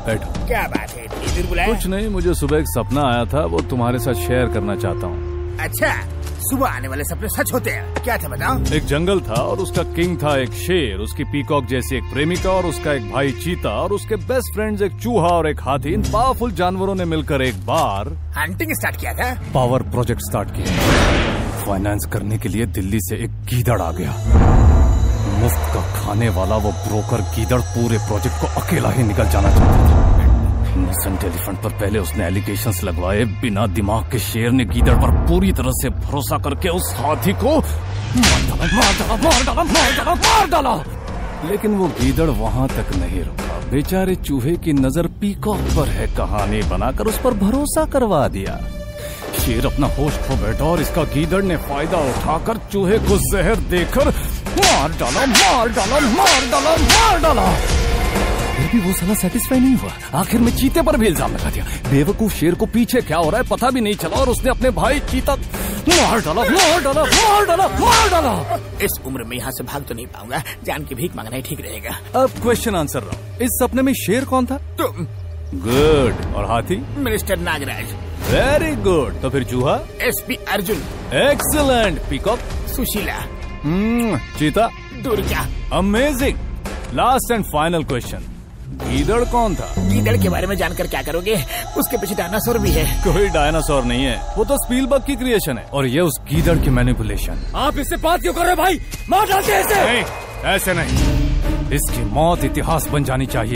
बैठो। क्या बात है, इतनी दूर बुलाया? कुछ नहीं, मुझे सुबह एक सपना आया था, वो तुम्हारे साथ शेयर करना चाहता हूँ। अच्छा, सुबह आने वाले सपने सच होते हैं? क्या था बताओ? एक जंगल था और उसका किंग था एक शेर, उसकी पीकॉक जैसी एक प्रेमिका और उसका एक भाई चीता और उसके बेस्ट फ्रेंड्स एक चूहा और एक हाथी। इन पावरफुल जानवरों ने मिलकर एक बार हंटिंग स्टार्ट किया था। पावर प्रोजेक्ट स्टार्ट किया। फाइनेंस करने के लिए दिल्ली से एक गीदड़ आ गया। मुफ्त का खाने वाला वो ब्रोकर गीदड़ पूरे प्रोजेक्ट को अकेला ही निकल जाना चाहता था। इनोसेंट एलिफेंट पर पहले उसने एलिगेशंस लगवाए। बिना दिमाग के शेर ने गीदड़ पर पूरी तरह से भरोसा करके उस हाथी को मार डाला। लेकिन वो गीदड़ वहाँ तक नहीं रुका। बेचारे चूहे की नजर पीकॉक पर है, कहानी बनाकर उस पर भरोसा करवा दिया। शेर अपना होश खो बैठा और इसका गीदड़ ने फायदा उठाकर चूहे को जहर देकर मार डाला। फिर भी वो साला सेटिस्फाई नहीं हुआ। आखिर में चीते पर भी इल्जाम लगा दिया। बेवकूफ शेर को पीछे क्या हो रहा है पता भी नहीं चला और उसने अपने भाई चीता मार डाला। इस उम्र में यहाँ से भाग तो नहीं पाऊंगा, जान की भीख मांगना ही ठीक रहेगा। अब क्वेश्चन आंसर रहा। इस सपने में शेर कौन था? तुम। गुड। और हाथी? मिनिस्टर नागराज। Very good. तो फिर चूहा? SP Arjun. Excellent. Peacock? Sushila. चीता? Durga. Amazing. Last and final question, गीदड़ कौन था? गीदड़ के बारे में जानकर क्या करोगे? उसके पीछे डायनासोर भी है। कोई डायनासोर नहीं है, वो तो स्पीलबर्ग की क्रिएशन है और ये उस गीदड़ की मैनिपुलेशन। आप इससे बात क्यों कर रहे हो भाई? मार डालते हैं इसे। नहीं, ऐसे नहीं, इसकी मौत इतिहास बन जानी चाहिए।